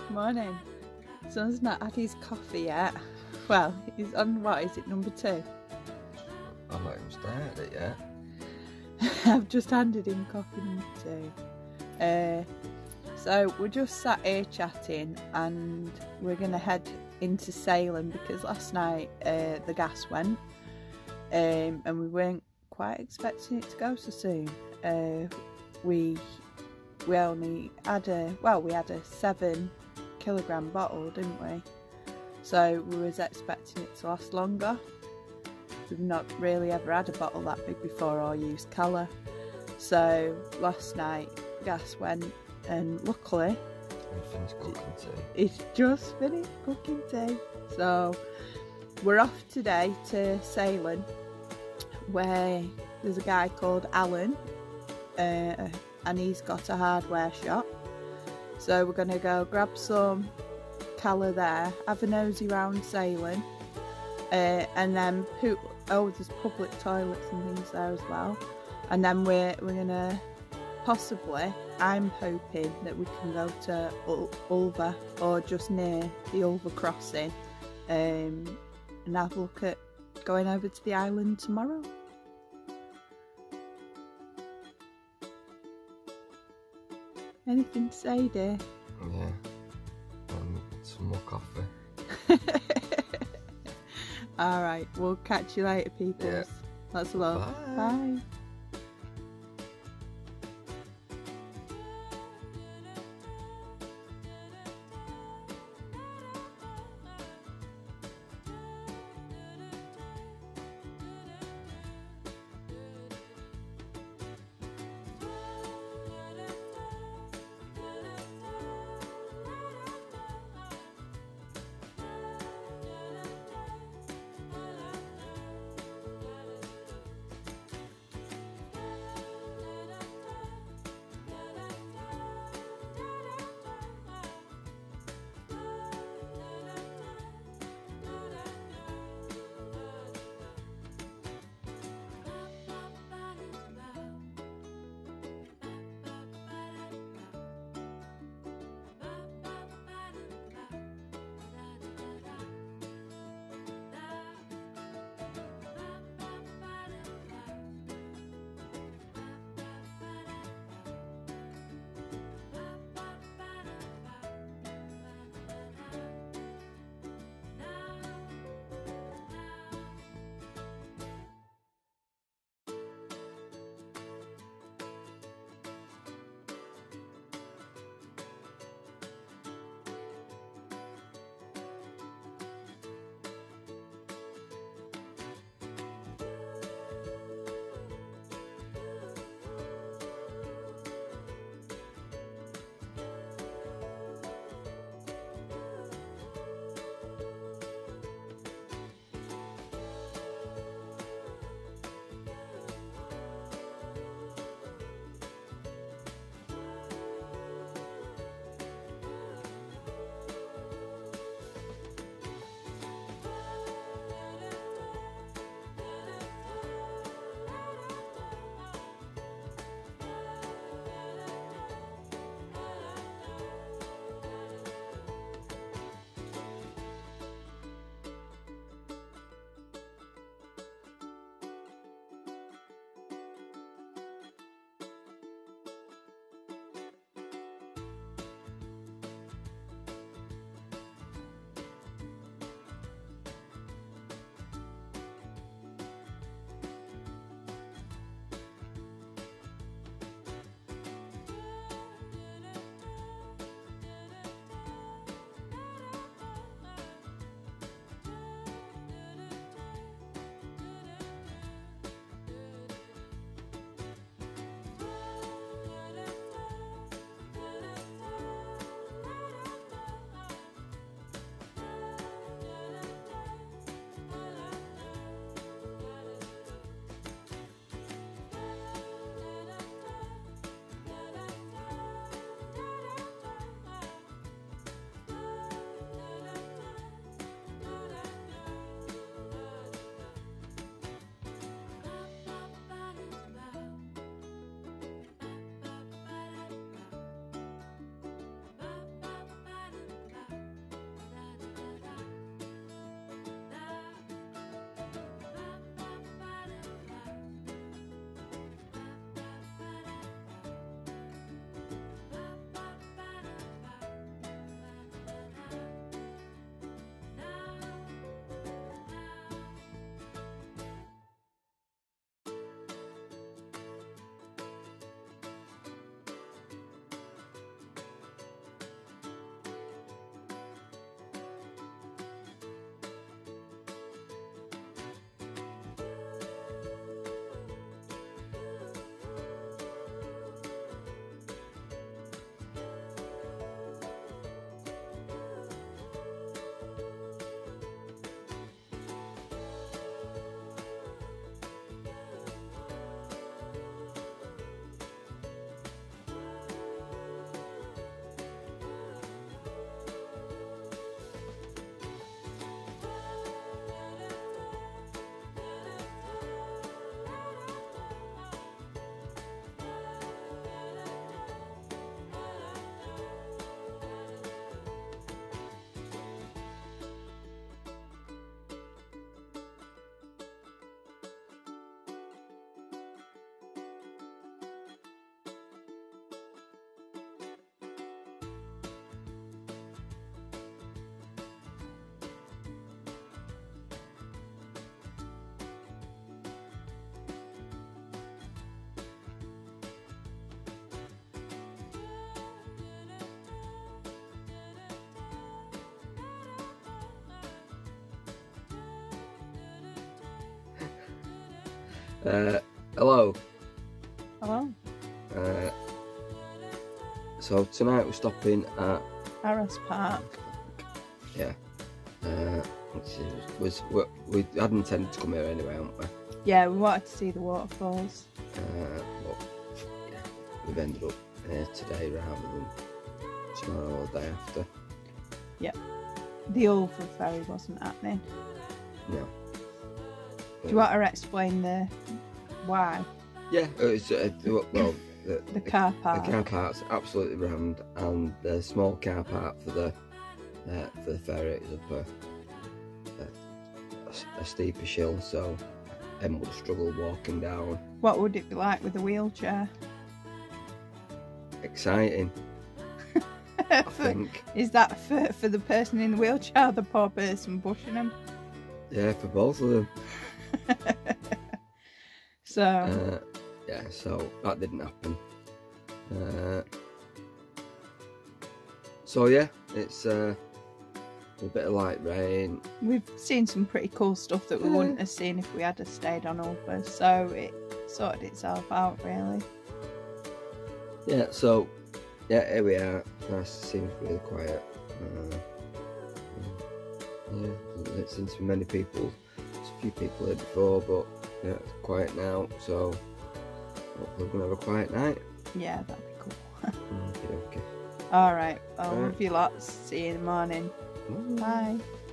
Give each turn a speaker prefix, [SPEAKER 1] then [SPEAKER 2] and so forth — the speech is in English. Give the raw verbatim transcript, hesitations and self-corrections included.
[SPEAKER 1] Morning. Son's not had his coffee yet. Well, he's on, what is it, number two?
[SPEAKER 2] I've not even started it yet.
[SPEAKER 1] I've just handed him coffee number two. Uh, so we're just sat here chatting and we're going to head into sailing because last night uh, the gas went um, and we weren't quite expecting it to go so soon. Uh, we we only had a, well we had a seven kilogram bottle, didn't we? So we was expecting it to last longer. We've not really ever had a bottle that big before or used colour. So last night gas went and luckily
[SPEAKER 2] We finished cooking tea.
[SPEAKER 1] it's just finished cooking tea. So we're off today to sailing where there's a guy called Alan uh, and he's got a hardware shop. So we're going to go grab some colour there, have a nosy round sailing uh, and then put, oh there's public toilets and things there as well, and then we're, we're going to possibly, I'm hoping that we can go to Ul Ulva or just near the Ulva crossing um, and have a look at going over to the island tomorrow. Anything to say, dear?
[SPEAKER 2] Yeah. Um, some more coffee.
[SPEAKER 1] Alright, we'll catch you later, peoples.
[SPEAKER 2] Yeah.
[SPEAKER 1] Lots of love.
[SPEAKER 2] Bye.
[SPEAKER 1] Bye.
[SPEAKER 2] Uh, hello.
[SPEAKER 1] Hello.
[SPEAKER 2] Uh, so tonight we're stopping at
[SPEAKER 1] Harris Park.
[SPEAKER 2] Yeah. Uh, which is, was we, we had intended to come here anyway, hadn't we?
[SPEAKER 1] Yeah, we wanted to see the waterfalls.
[SPEAKER 2] Uh, but yeah, we've ended up here today rather than tomorrow or the day after.
[SPEAKER 1] Yep. The over ferry wasn't happening.
[SPEAKER 2] No.
[SPEAKER 1] Do you want to explain the why?
[SPEAKER 2] Yeah, it's uh, well the,
[SPEAKER 1] The car park.
[SPEAKER 2] The car park's absolutely rammed, and the small car park for the uh, for the ferry is up a, a, a steeper hill, so Em would struggle walking down.
[SPEAKER 1] What would it be like with a wheelchair?
[SPEAKER 2] Exciting, I think.
[SPEAKER 1] Is that for, for the person in the wheelchair, or the poor person pushing them?
[SPEAKER 2] Yeah, for both of them.
[SPEAKER 1] So
[SPEAKER 2] uh, yeah, so that didn't happen. Uh, so yeah, it's uh, a bit of light rain.
[SPEAKER 1] we've seen some pretty cool stuff that we
[SPEAKER 2] Yeah.
[SPEAKER 1] wouldn't have seen if we had have stayed on over, so it sorted itself out really.
[SPEAKER 2] Yeah, so yeah, here we are. Nice, seems really quiet. Uh, yeah, it seems to be many people. There's a few people here before, but yeah, it's quiet now. So hopefully we're gonna have a quiet night.
[SPEAKER 1] Yeah, that'd be cool.
[SPEAKER 2] Okay, okay.
[SPEAKER 1] Alright, I
[SPEAKER 2] Alright.
[SPEAKER 1] love you lots. See you in the morning.
[SPEAKER 2] Bye.
[SPEAKER 1] Bye.